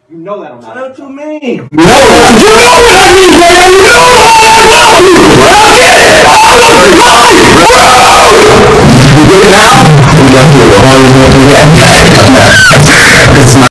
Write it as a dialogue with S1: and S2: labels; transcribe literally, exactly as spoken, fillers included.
S1: You know that I'm not.
S2: What you mean?
S3: No, you know what I mean, man. You know what I mean. You get it now? We got to do the hardest one we got.